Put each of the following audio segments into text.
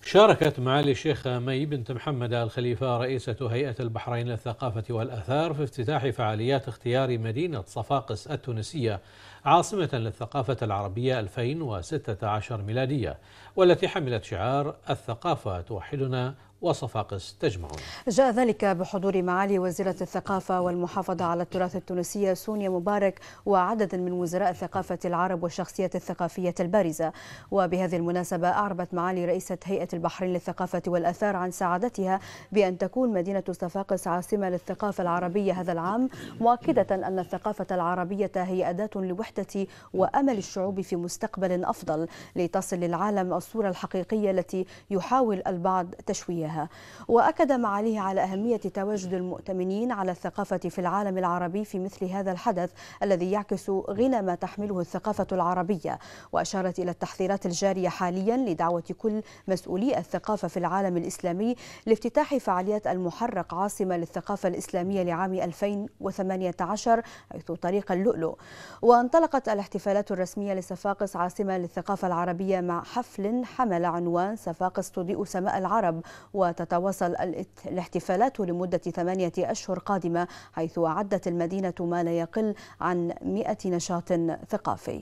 شاركت معالي الشيخة مي بنت محمد آل خليفة رئيسة هيئة البحرين للثقافة والآثار في افتتاح فعاليات اختيار مدينة صفاقس التونسية عاصمة للثقافة العربية 2016 ميلادية، والتي حملت شعار الثقافة توحدنا وصفاقس تجمعنا. جاء ذلك بحضور معالي وزيرة الثقافة والمحافظة على التراث التونسية سونيا مبارك وعدد من وزراء الثقافة العرب والشخصيات الثقافية البارزة. وبهذه المناسبة أعربت معالي رئيسة هيئة البحرين للثقافة والآثار عن سعادتها بأن تكون مدينة صفاقس عاصمة للثقافة العربية هذا العام، مؤكدة أن الثقافة العربية هي أداة لوحدة وأمل الشعوب في مستقبل أفضل لتصل للعالم الصورة الحقيقية التي يحاول البعض تشويهها. وأكد معاليه على أهمية تواجد المؤتمنين على الثقافة في العالم العربي في مثل هذا الحدث الذي يعكس غنى ما تحمله الثقافة العربية، وأشارت إلى التحضيرات الجارية حاليا لدعوة كل مسؤولي الثقافة في العالم الإسلامي لافتتاح فعاليات المحرق عاصمة للثقافة الإسلامية لعام 2018 حيث طريق اللؤلؤ. وانطلقت الاحتفالات الرسمية لصفاقس عاصمة للثقافة العربية مع حفل حمل عنوان صفاقس تضيء سماء العرب، وتتواصل الاحتفالات لمدة 8 أشهر قادمة، حيث أعدت المدينة ما لا يقل عن 100 نشاط ثقافي.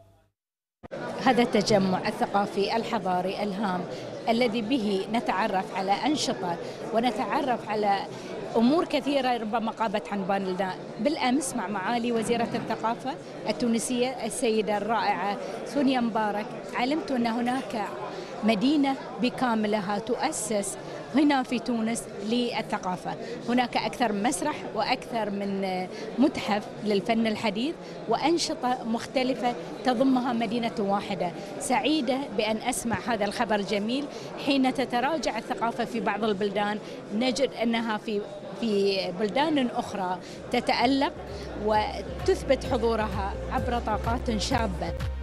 هذا التجمع الثقافي الحضاري الهام الذي به نتعرف على أنشطة ونتعرف على أمور كثيرة ربما غابت عن بالنا. بالأمس مع معالي وزيرة الثقافة التونسية السيدة الرائعة سونيا مبارك علمت أن هناك مدينة بكاملها تؤسس هنا في تونس للثقافة. هناك أكثر من مسرح وأكثر من متحف للفن الحديث وأنشطة مختلفة تضمها مدينة واحدة. سعيدة بأن أسمع هذا الخبر الجميل. حين تتراجع الثقافة في بعض البلدان نجد أنها في بلدان أخرى تتألق وتثبت حضورها عبر طاقات شابة.